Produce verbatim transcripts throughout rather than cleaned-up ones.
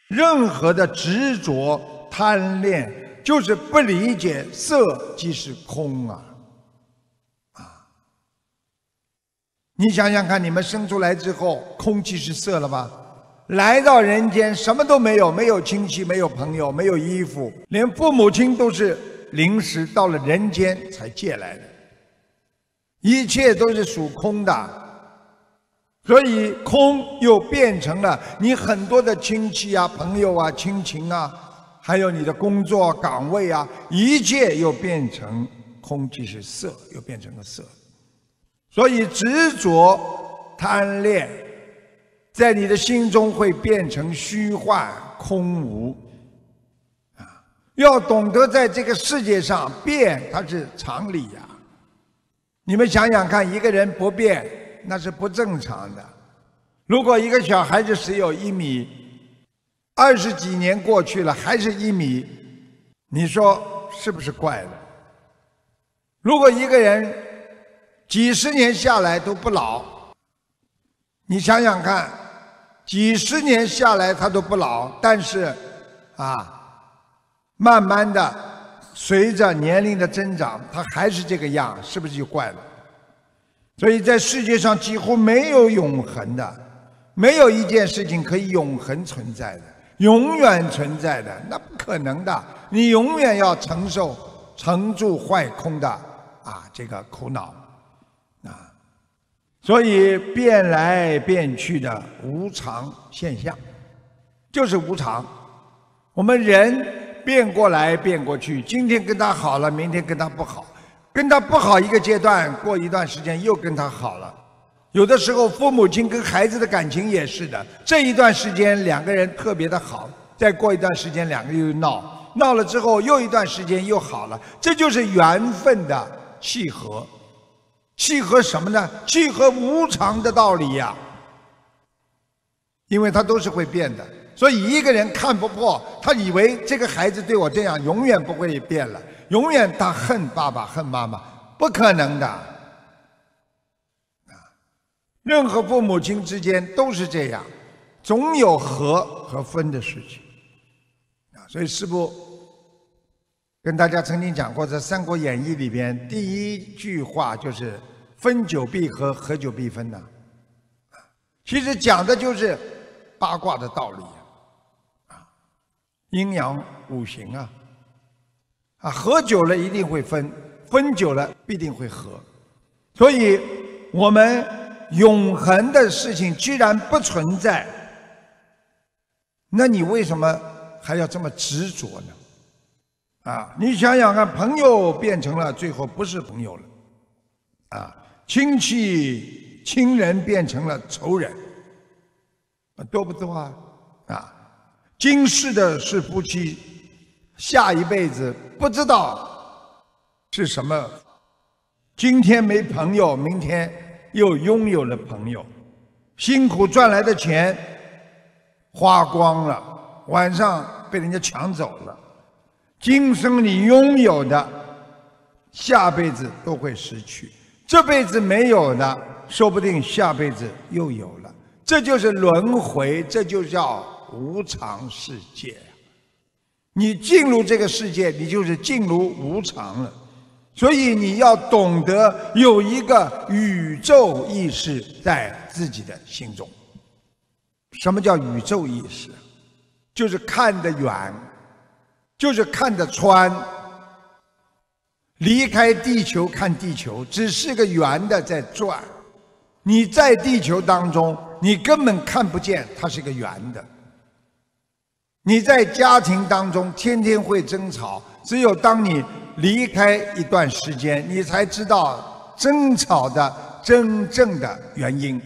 任何的执着、贪恋，就是不理解色即是空啊！啊！你想想看，你们生出来之后，空即是色了吧？来到人间，什么都没有，没有亲戚，没有朋友，没有衣服，连父母亲都是临时到了人间才借来的，一切都是属空的。所以空又变成了你很多的亲戚啊、朋友啊、亲情啊，还有你的工作岗位啊，一切又变成空即是色，又变成了色。所以执着、贪恋，在你的心中会变成虚幻、空无。啊，要懂得在这个世界上变，它是常理呀。你们想想看，一个人不变，那是不正常的。如果一个小孩子只有一米，二十几年过去了还是一米，你说是不是怪了？如果一个人几十年下来都不老，你想想看，几十年下来他都不老，但是啊，慢慢的随着年龄的增长，他还是这个样，是不是就怪了？所以在世界上几乎没有永恒的，没有一件事情可以永恒存在的，永远存在的，那不可能的。你永远要承受成住坏空的啊这个苦恼啊，所以变来变去的无常现象就是无常。我们人变过来变过去，今天跟他好了，明天跟他不好，跟他不好一个阶段，过一段时间又跟他好了。有的时候父母亲跟孩子的感情也是的，这一段时间两个人特别的好，再过一段时间两个人又闹，闹了之后又一段时间又好了，这就是缘分的契合。契合什么呢？契合无常的道理呀、啊，因为它都是会变的。所以一个人看不破，他以为这个孩子对我这样永远不会变了，永远他恨爸爸恨妈妈，不可能的。任何父母亲之间都是这样，总有合和分的事情啊。所以师父跟大家曾经讲过，在《三国演义》里边，第一句话就是“分久必合，合久必分”呐。其实讲的就是八卦的道理啊，阴阳五行啊，啊，合久了一定会分，分久了必定会合。所以我们永恒的事情居然不存在，那你为什么还要这么执着呢？啊，你想想看，朋友变成了最后不是朋友了，啊，亲戚亲人变成了仇人，啊，多不多啊？啊，今世的是夫妻，下一辈子不知道是什么。今天没朋友，明天又拥有了朋友，辛苦赚来的钱花光了，晚上被人家抢走了。今生你拥有的，下辈子都会失去；这辈子没有的，说不定下辈子又有了。这就是轮回，这就叫无常世界。你进入这个世界，你就是进入无常了。所以你要懂得有一个宇宙意识在自己的心中。什么叫宇宙意识？就是看得远，就是看得穿。离开地球看地球，只是个圆的在转。你在地球当中，你根本看不见它是个圆的。你在家庭当中天天会争吵，只有当你离开一段时间，你才知道争吵的真正的原因。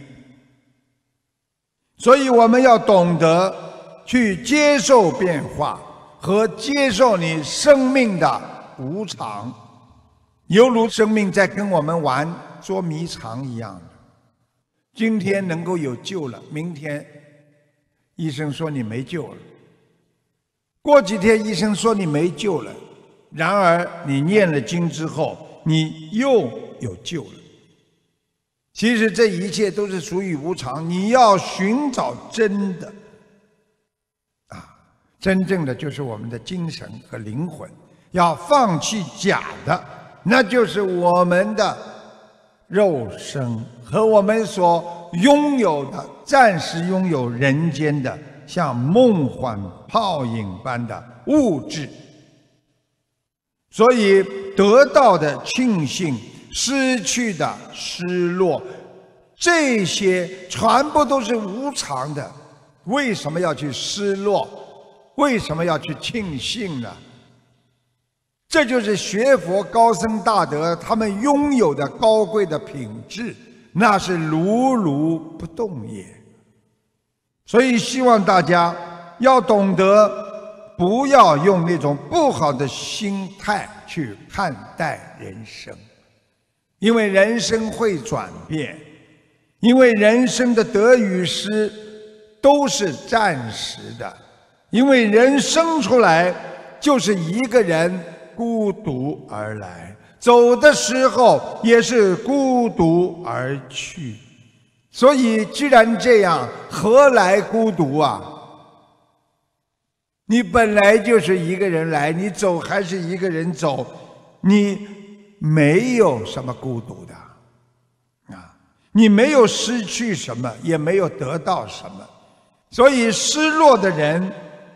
所以我们要懂得去接受变化和接受你生命的无常，犹如生命在跟我们玩捉迷藏一样的。今天能够有救了，明天医生说你没救了，过几天医生说你没救了，然而你念了经之后，你又有救了。其实这一切都是属于无常，你要寻找真的啊。 真正的就是我们的精神和灵魂。要放弃假的，那就是我们的肉身和我们所拥有的暂时拥有人间的像梦幻泡影般的物质。所以得到的庆幸，失去的失落，这些全部都是无常的。为什么要去失落？为什么要去庆幸呢？这就是学佛高僧大德他们拥有的高贵的品质，那是如如不动也。所以希望大家要懂得，不要用那种不好的心态去看待人生，因为人生会转变，因为人生的得与失都是暂时的，因为人生出来就是一个人孤独而来，走的时候也是孤独而去。所以既然这样，何来孤独啊？你本来就是一个人来，你走还是一个人走，你没有什么孤独的啊，你没有失去什么，也没有得到什么。所以失落的人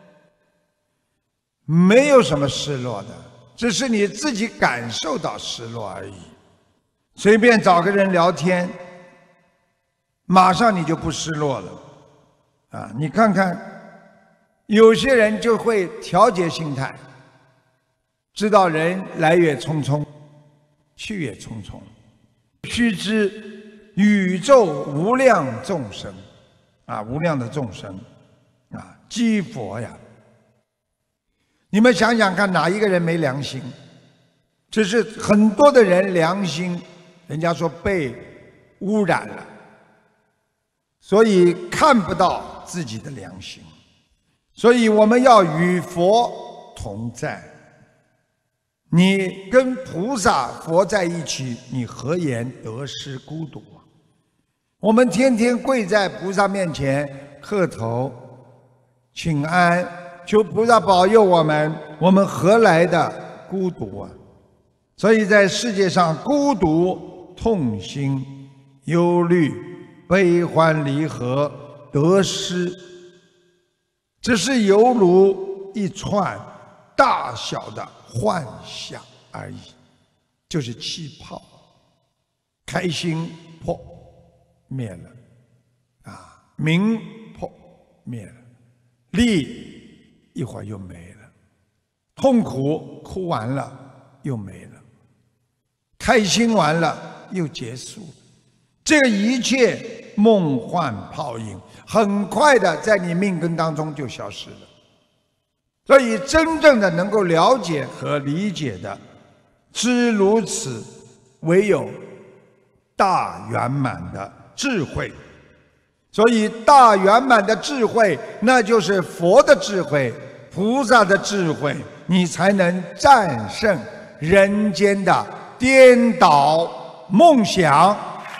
没有什么失落的，只是你自己感受到失落而已。随便找个人聊天，马上你就不失落了啊！你看看，有些人就会调节心态，知道人来也匆匆，去也匆匆。须知宇宙无量众生啊，无量的众生啊，积佛呀。你们想想看，哪一个人没良心？只是很多的人良心，人家说被污染了，所以看不到自己的良心。所以我们要与佛同在。你跟菩萨佛在一起，你何言得失孤独啊？我们天天跪在菩萨面前磕头请安，求菩萨保佑我们，我们何来的孤独啊？所以在世界上，孤独、痛心、忧虑、悲欢离合、得失，只是犹如一串大小的幻象而已，就是气泡，开心破灭了，啊，名破灭了，利一会儿又没了，痛苦哭完了又没了，开心完了又结束，这个一切梦幻泡影，很快的在你命根当中就消失了。所以真正的能够了解和理解的，知如此，唯有大圆满的智慧。所以大圆满的智慧，那就是佛的智慧，菩萨的智慧，你才能战胜人间的颠倒梦想。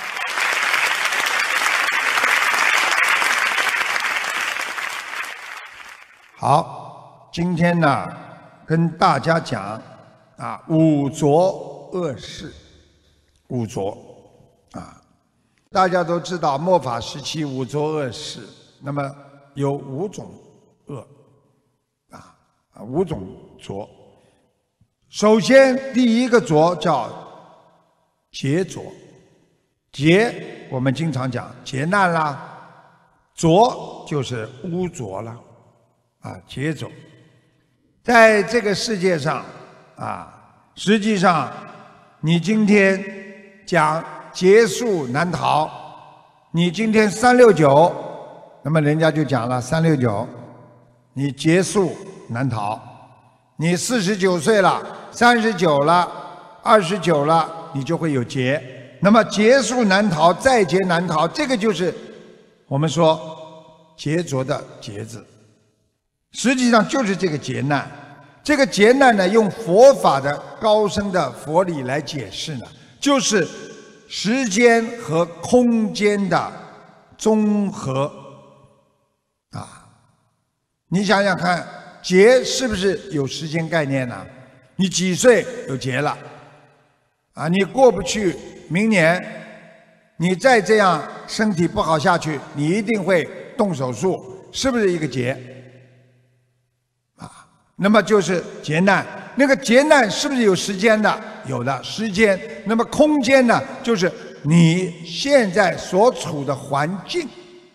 好，今天呢，跟大家讲啊，五浊恶世。五浊啊，大家都知道末法时期五浊恶世，那么有五种恶啊啊，五种浊。首先，第一个浊叫劫浊，劫我们经常讲劫难啦，浊就是污浊啦。啊，劫浊，在这个世界上啊，实际上你今天讲劫数难逃，你今天三六九，那么人家就讲了三六九，你劫数难逃。你四十九岁了，三十九了，二十九了，你就会有劫。那么劫数难逃，再劫难逃，这个就是我们说劫浊的劫字。实际上就是这个劫难，这个劫难呢，用佛法的高深的佛理来解释呢，就是时间和空间的综合啊。你想想看， 劫是不是有时间概念呢？你几岁有劫了？啊，你过不去，明年你再这样身体不好下去，你一定会动手术，是不是一个劫？啊，那么就是劫难。那个劫难是不是有时间的？有的时间。那么空间呢？就是你现在所处的环境。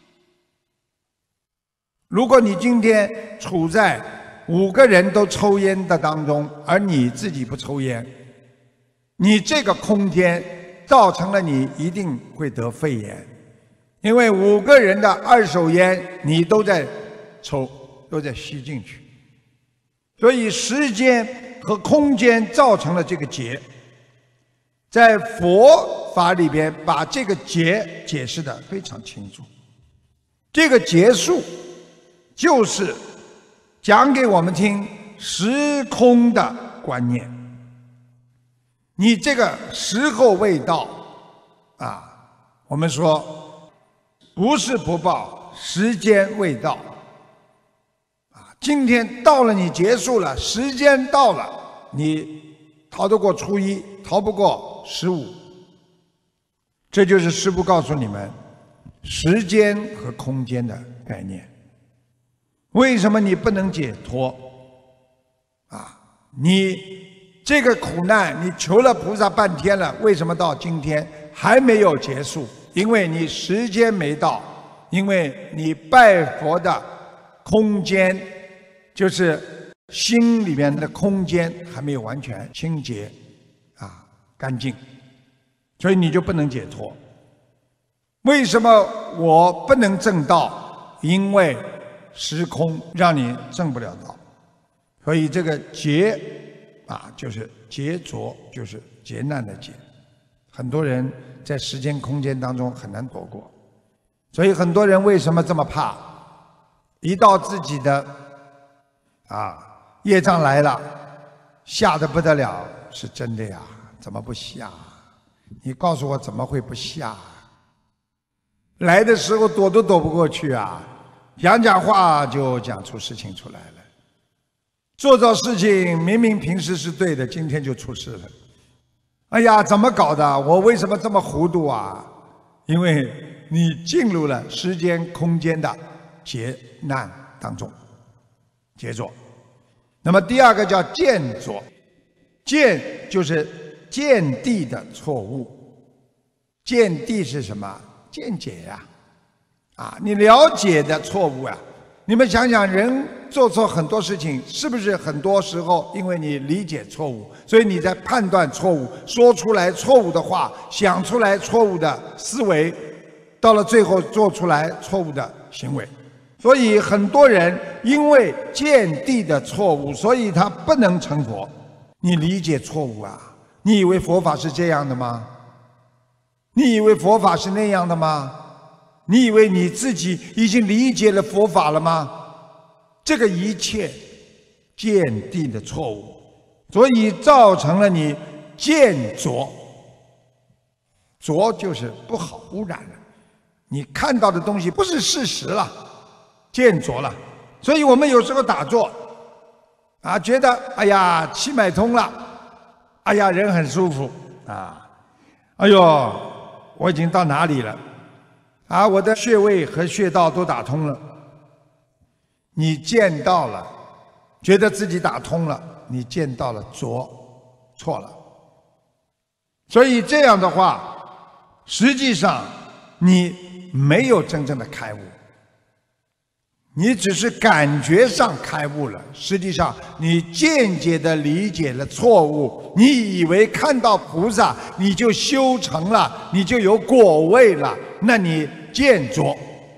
如果你今天处在五个人都抽烟的当中，而你自己不抽烟，你这个空间造成了你一定会得肺炎，因为五个人的二手烟你都在抽，都在吸进去，所以时间和空间造成了这个劫。在佛法里边把这个劫解释得非常清楚，这个劫数就是讲给我们听时空的观念。你这个时候未到啊，我们说不是不报，时间未到啊。今天到了，你结束了，时间到了，你逃得过初一，逃不过十五。这就是师父告诉你们时间和空间的概念。为什么你不能解脱啊？你这个苦难你求了菩萨半天了，为什么到今天还没有结束？因为你时间没到，因为你拜佛的空间，就是心里面的空间还没有完全清洁啊干净，所以你就不能解脱。为什么我不能证道？因为时空让你证不了道。所以这个劫啊，就是劫浊，就是劫难的劫。很多人在时间空间当中很难躲过，所以很多人为什么这么怕？一到自己的啊业障来了，吓得不得了，是真的呀？怎么不吓？你告诉我怎么会不吓？来的时候躲都躲不过去啊，讲讲话就讲出事情出来了，做做事情明明平时是对的，今天就出事了。哎呀，怎么搞的？我为什么这么糊涂啊？因为你进入了时间空间的劫难当中，劫浊。那么第二个叫见浊，见就是见地的错误。见地是什么？见解呀、啊，啊，你了解的错误啊。你们想想，人做错很多事情，是不是很多时候因为你理解错误，所以你在判断错误，说出来错误的话，想出来错误的思维，到了最后做出来错误的行为。所以很多人因为见地的错误，所以他不能成佛。你理解错误啊？你以为佛法是这样的吗？你以为佛法是那样的吗？你以为你自己已经理解了佛法了吗？这个一切见地的错误，所以造成了你见浊。浊就是不好，污染了，你看到的东西不是事实了，见浊了。所以我们有时候打坐啊，觉得哎呀气脉通了，哎呀人很舒服啊，哎呦我已经到哪里了啊，我的穴位和穴道都打通了。你见到了，觉得自己打通了，你见到了浊，错了。所以这样的话，实际上你没有真正的开悟，你只是感觉上开悟了，实际上你间接的理解了错误。你以为看到菩萨你就修成了，你就有果位了，那你见浊，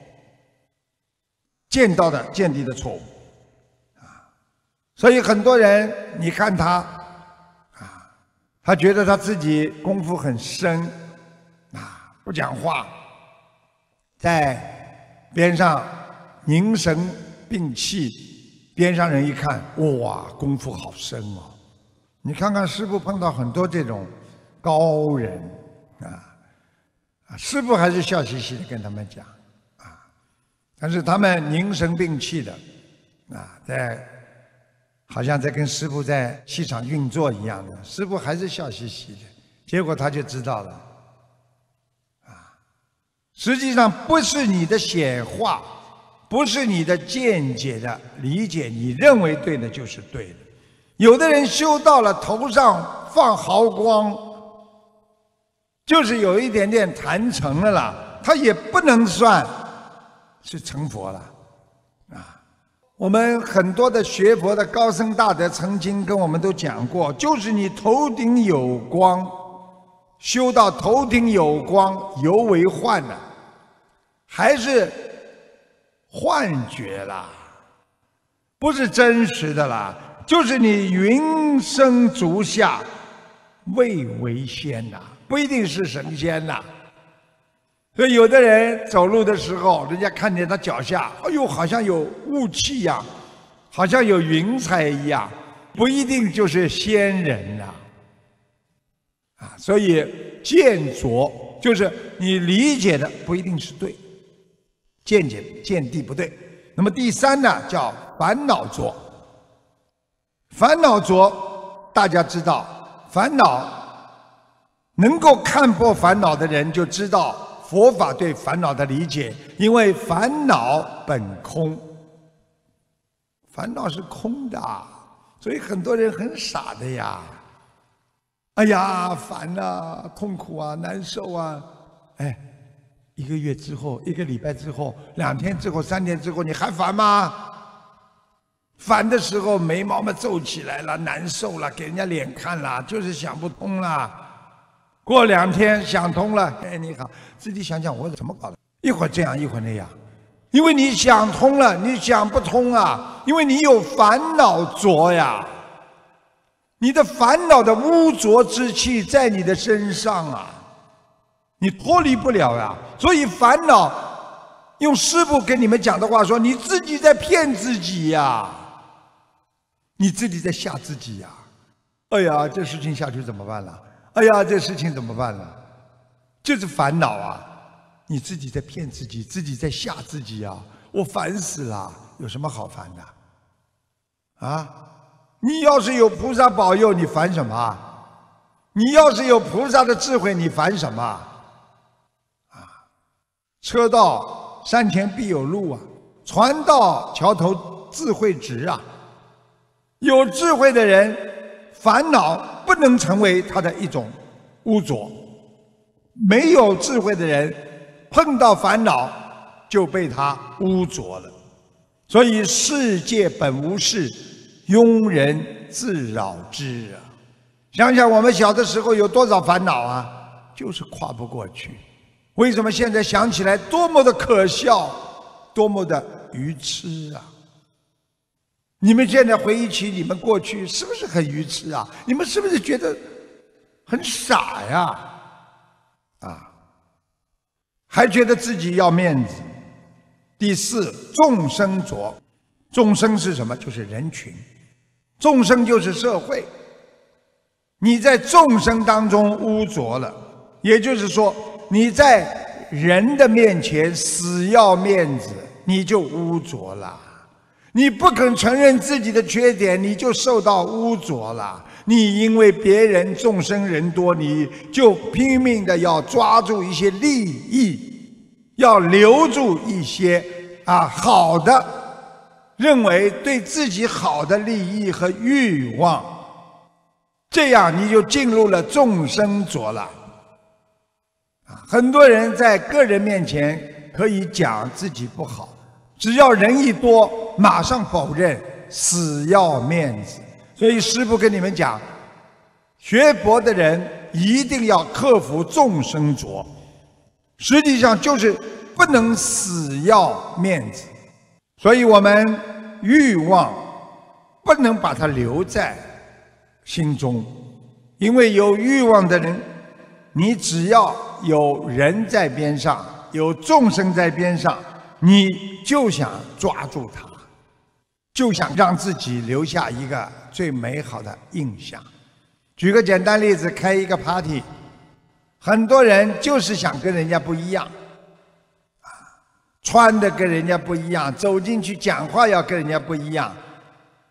见到的见地的错误啊。所以很多人你看他啊，他觉得他自己功夫很深啊，不讲话，在边上凝神屏气，边上人一看，哇，功夫好深哦！你看看师父碰到很多这种高人啊，啊，师父还是笑嘻嘻的跟他们讲啊，但是他们凝神屏气的啊，在好像在跟师父在戏场运作一样的，师父还是笑嘻嘻的，结果他就知道了，啊，实际上不是你的显化，不是你的见解的理解，你认为对的就是对的。有的人修到了头上放毫光，就是有一点点坛成了啦，他也不能算是成佛了，啊。我们很多的学佛的高僧大德曾经跟我们都讲过，就是你头顶有光，修到头顶有光，犹为幻呢，还是幻觉啦，不是真实的啦，就是你云生足下，未为仙呐，不一定是神仙呐。所以有的人走路的时候，人家看见他脚下，哎呦，好像有雾气一样，好像有云彩一样，不一定就是仙人呐。啊，所以见着就是你理解的不一定是对，见解见地不对。那么第三呢，叫烦恼着。烦恼着，大家知道，烦恼能够看破烦恼的人，就知道佛法对烦恼的理解，因为烦恼本空，烦恼是空的，所以很多人很傻的呀。哎呀，烦啊，痛苦啊，难受啊，哎，一个月之后，一个礼拜之后，两天之后，三天之后，你还烦吗？烦的时候眉毛嘛皱起来了，难受了，给人家脸看了，就是想不通了。过两天想通了，哎，你好，自己想想我怎么搞的，一会儿这样一会儿那样，因为你想通了，你想不通啊，因为你有烦恼着呀，你的烦恼的污浊之气在你的身上啊，你脱离不了呀。所以烦恼，用师父跟你们讲的话说，你自己在骗自己呀，你自己在吓自己呀。哎呀，这事情下去怎么办了？哎呀，这事情怎么办呢？就是烦恼啊！你自己在骗自己，自己在吓自己啊！我烦死了，有什么好烦的？啊！你要是有菩萨保佑，你烦什么？你要是有菩萨的智慧，你烦什么？啊！车到山前必有路啊，船到桥头自会直啊！有智慧的人，烦恼不能成为他的一种污浊，没有智慧的人碰到烦恼就被他污浊了。所以世界本无事，庸人自扰之啊！想想我们小的时候有多少烦恼啊，就是跨不过去。为什么现在想起来多么的可笑，多么的愚痴啊！你们现在回忆起你们过去，是不是很愚痴啊？你们是不是觉得很傻呀？啊，还觉得自己要面子。第四，众生着。众生是什么？就是人群。众生就是社会。你在众生当中污浊了，也就是说，你在人的面前死要面子，你就污浊了。你不肯承认自己的缺点，你就受到污浊了。你因为别人众生人多，你就拼命的要抓住一些利益，要留住一些啊好的，认为对自己好的利益和欲望，这样你就进入了众生着了。啊，很多人在个人面前可以讲自己不好，只要人一多，马上否认，死要面子。所以师父跟你们讲，学佛的人一定要克服众生着，实际上就是不能死要面子。所以我们欲望不能把它留在心中，因为有欲望的人，你只要有人在边上，有众生在边上，你就想抓住他，就想让自己留下一个最美好的印象。举个简单例子，开一个 party， 很多人就是想跟人家不一样，啊，穿的跟人家不一样，走进去讲话要跟人家不一样，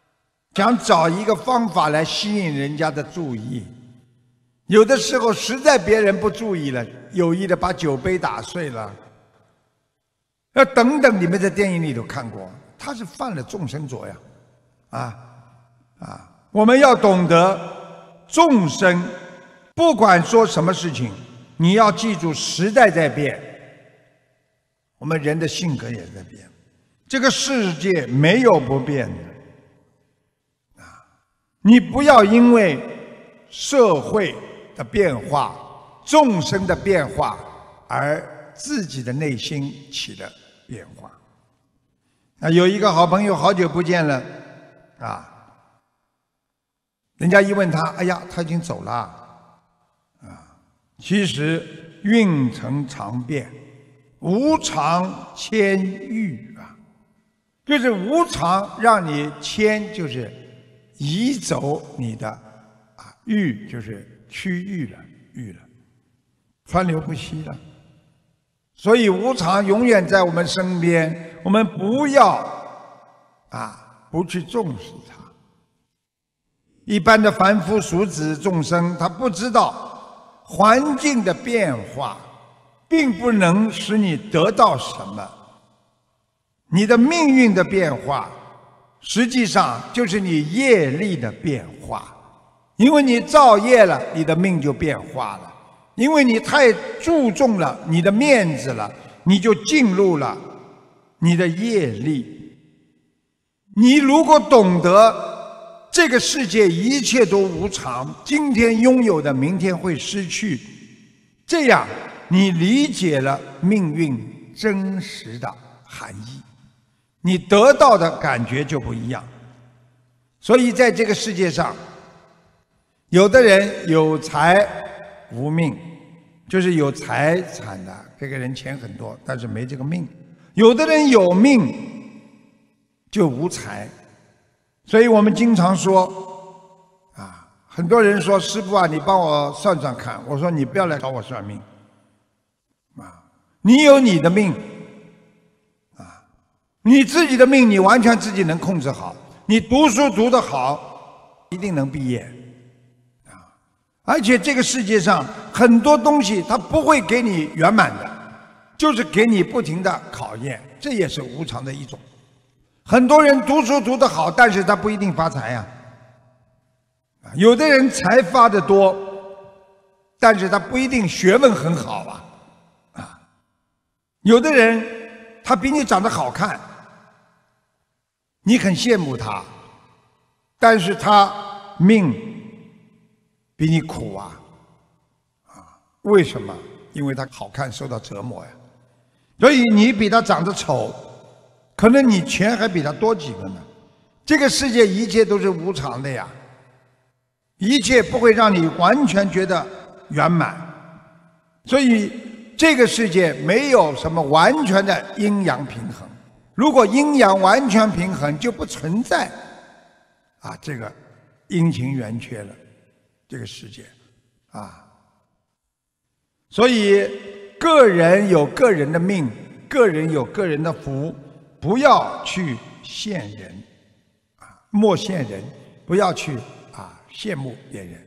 想找一个方法来吸引人家的注意。有的时候实在别人不注意了，有意的把酒杯打碎了，要等等，你们在电影里头看过，他是犯了众生浊呀，啊啊！我们要懂得众生，不管说什么事情，你要记住时代在变，我们人的性格也在变，这个世界没有不变的啊！你不要因为社会的变化、众生的变化而自己的内心起了变化。啊，有一个好朋友好久不见了，啊，人家一问他，哎呀，他已经走了，啊，其实运程常变，无常迁愈啊，就是无常让你迁，就是移走你的啊，愈就是区域了，愈了，川流不息了。所以无常永远在我们身边，我们不要啊不去重视它。一般的凡夫俗子众生，他不知道环境的变化并不能使你得到什么，你的命运的变化实际上就是你业力的变化，因为你造业了，你的命就变化了。因为你太注重了你的面子了，你就进入了你的业力。你如果懂得这个世界一切都无常，今天拥有的明天会失去，这样你理解了命运真实的含义，你得到的感觉就不一样。所以在这个世界上，有的人有财无命，就是有财产的这个人钱很多，但是没这个命；有的人有命就无财。所以我们经常说啊，很多人说师父啊，你帮我算算看。我说你不要来找我算命啊，你有你的命啊，你自己的命你完全自己能控制好，你读书读得好，一定能毕业。而且这个世界上很多东西它不会给你圆满的，就是给你不停的考验，这也是无常的一种。很多人读书读得好，但是他不一定发财呀。有的人财发得多，但是他不一定学问很好啊。啊，有的人他比你长得好看，你很羡慕他，但是他命比你苦啊！啊，为什么？因为他好看受到折磨呀。所以你比他长得丑，可能你钱还比他多几个呢。这个世界一切都是无常的呀，一切不会让你完全觉得圆满。所以这个世界没有什么完全的阴阳平衡。如果阴阳完全平衡，就不存在啊这个阴晴圆缺了。这个世界啊，所以个人有个人的命，个人有个人的福，不要去羡人啊，莫羡人，不要去啊羡慕别人。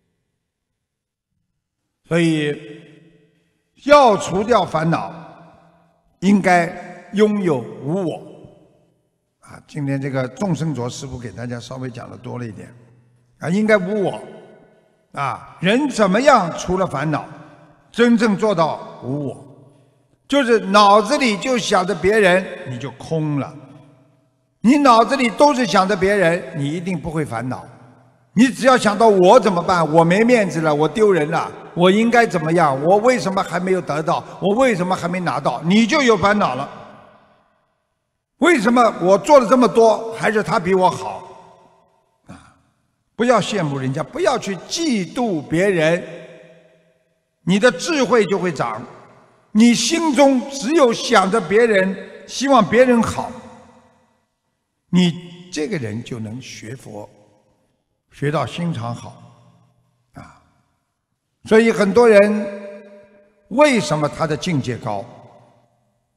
所以要除掉烦恼，应该拥有无我啊。今天这个众生浊师父给大家稍微讲的多了一点啊，应该无我。啊，人怎么样除了烦恼，真正做到无我，就是脑子里就想着别人，你就空了。你脑子里都是想着别人，你一定不会烦恼。你只要想到我怎么办，我没面子了，我丢人了，我应该怎么样，我为什么还没有得到，我为什么还没拿到，你就有烦恼了。为什么我做了这么多，还是他比我好？不要羡慕人家，不要去嫉妒别人，你的智慧就会长。你心中只有想着别人，希望别人好，你这个人就能学佛，学到心肠好啊。所以很多人为什么他的境界高？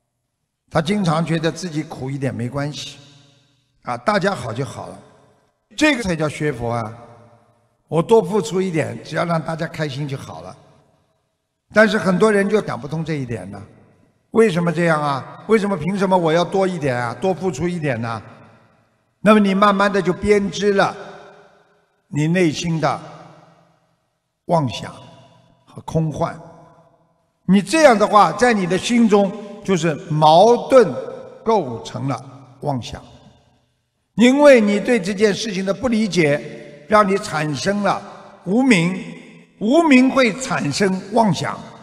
他经常觉得自己苦一点没关系啊，大家好就好了。 这个才叫学佛啊！我多付出一点，只要让大家开心就好了。但是很多人就想不通这一点呢。为什么这样啊？为什么凭什么我要多一点啊？多付出一点呢？那么你慢慢的就编织了你内心的妄想和空幻。你这样的话，在你的心中就是矛盾构成了妄想。因为你对这件事情的不理解，让你产生了无明，无明会产生妄想。